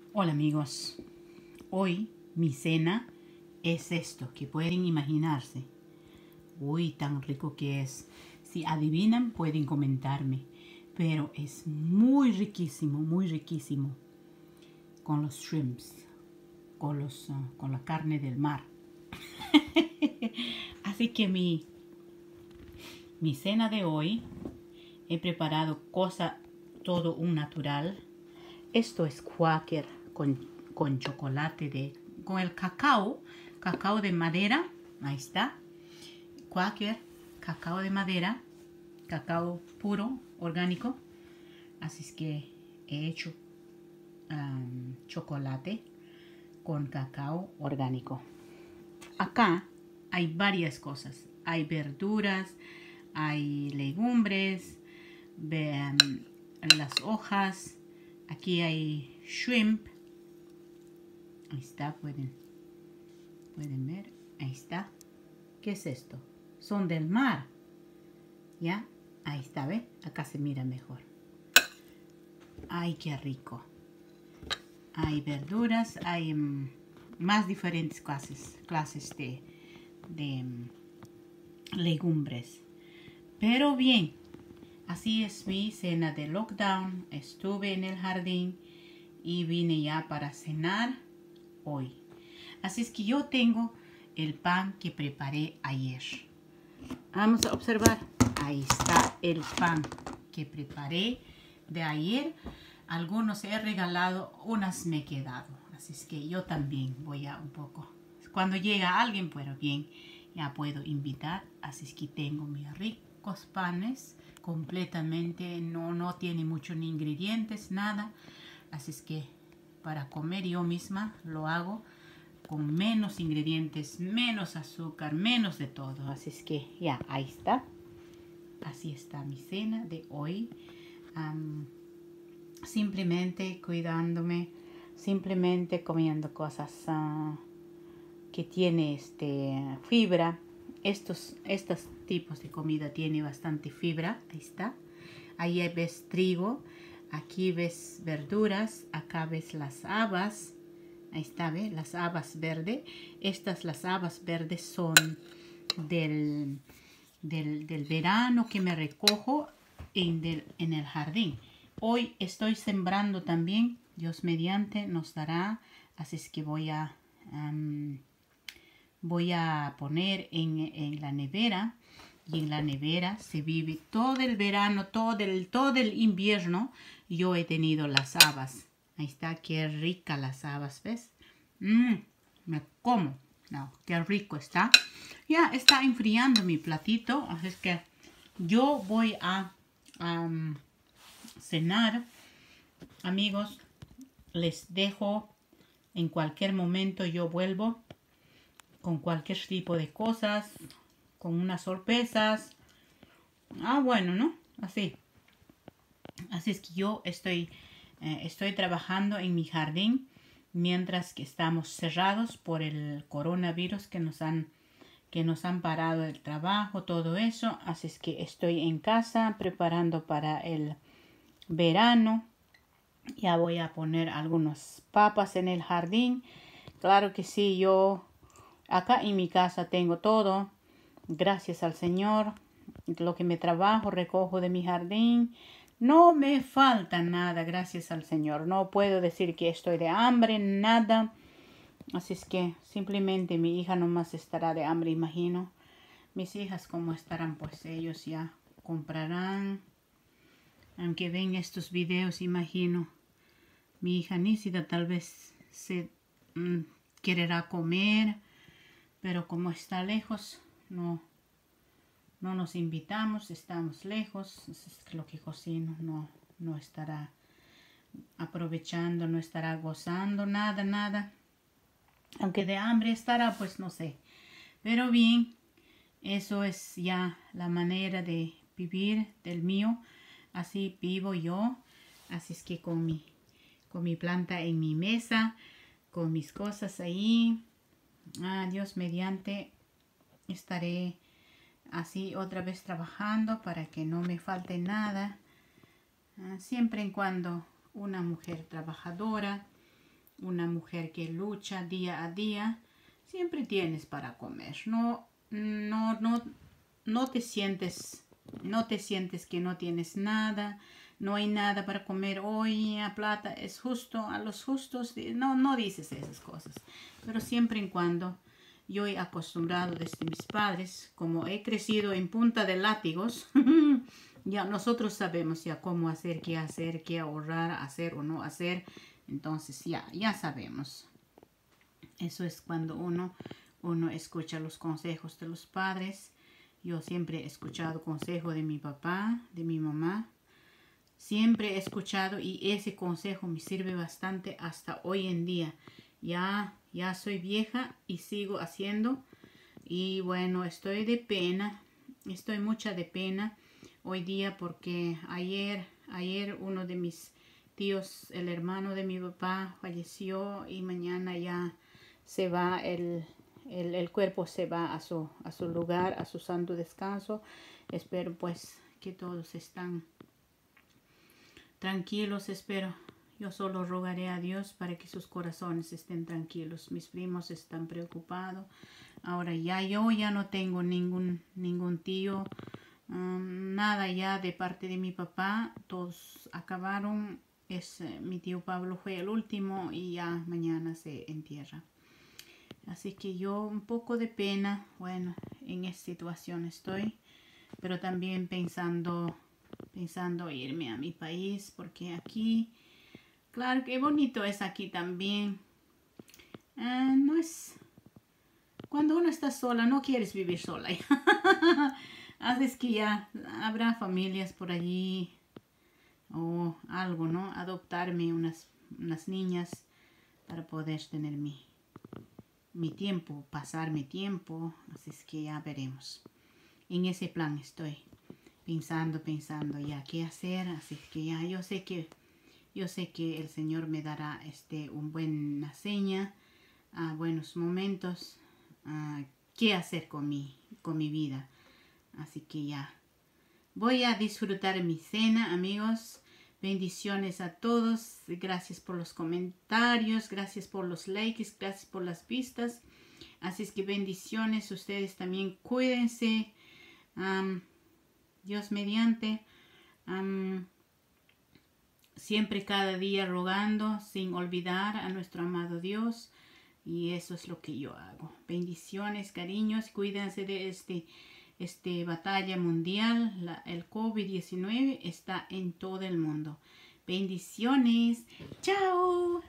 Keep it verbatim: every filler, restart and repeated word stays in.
Hola amigos, hoy mi cena es esto que pueden imaginarse. Uy, tan rico que es. Si adivinan pueden comentarme, pero es muy riquísimo, muy riquísimo con los shrimps, con, los, uh, con la carne del mar. Así que mi, mi cena de hoy he preparado cosa todo un natural. Esto es Quaker con, con chocolate de, con el cacao, cacao de madera, ahí está. Quaker, cacao de madera, cacao puro, orgánico. Así es que he hecho um, chocolate con cacao orgánico. Acá hay varias cosas. Hay verduras, hay legumbres, vean las hojas. Aquí hay shrimp. Ahí está, pueden, pueden ver. Ahí está. ¿Qué es esto? Son del mar. ¿Ya? Ahí está, ¿ve? Acá se mira mejor. ¡Ay, qué rico! Hay verduras, hay um, más diferentes clases, clases de, de um, legumbres. Pero bien, así es mi cena de lockdown. Estuve en el jardín y vine ya para cenar hoy. Así es que yo tengo el pan que preparé ayer. Vamos a observar. Ahí está el pan que preparé de ayer. Algunos he regalado, unas me he quedado. Así es que yo también voy a un poco. Cuando llega alguien, pero bien, ya puedo invitar. Así es que tengo mis ricos panes. Completamente, no, no tiene muchos ni ingredientes, nada. Así es que para comer yo misma lo hago con menos ingredientes, menos azúcar, menos de todo. Así es que ya, ahí está. Así está mi cena de hoy. Um, simplemente cuidándome, simplemente comiendo cosas uh, que tiene este, fibra. Estos, estos tipos de comida tiene bastante fibra. Ahí está. Ahí ves trigo. Aquí ves verduras. Acá ves las habas. Ahí está, ¿ve? Las habas verdes. Estas, las habas verdes son del, del, del verano que me recojo en, del, en el jardín. Hoy estoy sembrando también. Dios mediante nos dará. Así es que voy a, um, voy a poner en, en la nevera. Y en la nevera se vive todo el verano, todo el, todo el invierno. Yo he tenido las habas. Ahí está, qué rica las habas, ¿ves? Mmm, me como. No, qué rico está. Ya está enfriando mi platito, así es que yo voy a um, cenar. Amigos, les dejo. En cualquier momento yo vuelvo con cualquier tipo de cosas, con unas sorpresas. Ah, bueno, ¿no? Así. Así es que yo estoy, eh, estoy trabajando en mi jardín mientras que estamos cerrados por el coronavirus que nos han, que nos han parado el trabajo, todo eso. Así es que estoy en casa preparando para el verano. Ya voy a poner algunas papas en el jardín. Claro que sí, yo acá en mi casa tengo todo. Gracias al Señor. Lo que me trabajo, recojo de mi jardín. No me falta nada, gracias al Señor. No puedo decir que estoy de hambre, nada. Así es que simplemente mi hija nomás estará de hambre, imagino. Mis hijas cómo estarán, pues ellos ya comprarán. Aunque ven estos videos, imagino. Mi hija Nísida tal vez se mmm, quererá comer. Pero como está lejos, no. No nos invitamos, estamos lejos, es lo que cocino no, no estará aprovechando, no estará gozando, nada, nada. Aunque de hambre estará, pues no sé. Pero bien, eso es ya la manera de vivir del mío. Así vivo yo. Así es que con mi, con mi planta en mi mesa, con mis cosas ahí, ah, Dios mediante, estaré así otra vez trabajando para que no me falte nada. Uh, siempre en cuando una mujer trabajadora una mujer que lucha día a día, siempre tienes para comer. No, no, no, no te sientes, no te sientes que no tienes nada, no hay nada para comer hoy, a plata es justo, a los justos, no, no dices esas cosas. Pero siempre y cuando yo he acostumbrado desde mis padres, como he crecido en punta de látigos, ya nosotros sabemos ya cómo hacer, qué hacer, qué ahorrar, hacer o no hacer. Entonces ya, ya sabemos. Eso es cuando uno, uno escucha los consejos de los padres. Yo siempre he escuchado consejo de mi papá, de mi mamá. Siempre he escuchado y ese consejo me sirve bastante hasta hoy en día. Ya, ya soy vieja y sigo haciendo. Y bueno, estoy de pena. Estoy mucha de pena hoy día porque ayer, ayer uno de mis tíos, el hermano de mi papá, falleció y mañana ya se va el, el, el cuerpo se va a su, a su lugar, a su santo descanso. Espero pues que todos están tranquilos, espero. Yo solo rogaré a Dios para que sus corazones estén tranquilos. Mis primos están preocupados. Ahora ya yo ya no tengo ningún, ningún tío, um, nada ya de parte de mi papá. Todos acabaron. Es, eh, mi tío Pablo fue el último y ya mañana se entierra. Así que yo un poco de pena, bueno, en esta situación estoy. Pero también pensando, pensando irme a mi país porque aquí... Claro, qué bonito es aquí también. Uh, no es... Cuando uno está sola, no quieres vivir sola. Haces que ya habrá familias por allí o algo, ¿no? Adoptarme unas, unas niñas para poder tener mi, mi tiempo, pasar mi tiempo. Así es que ya veremos. En ese plan estoy pensando, pensando ya qué hacer. Así es que ya yo sé que... Yo sé que el Señor me dará este, un buena seña, uh, buenos momentos, uh, qué hacer con mi, con mi vida. Así que ya voy a disfrutar mi cena, amigos. Bendiciones a todos. Gracias por los comentarios, gracias por los likes, gracias por las vistas. Así es que bendiciones. Ustedes también cuídense. Um, Dios mediante. Um, Siempre cada día rogando sin olvidar a nuestro amado Dios. Y eso es lo que yo hago. Bendiciones, cariños. Cuídense de este, este batalla mundial. La, el COVID diecinueve está en todo el mundo. Bendiciones. Chao.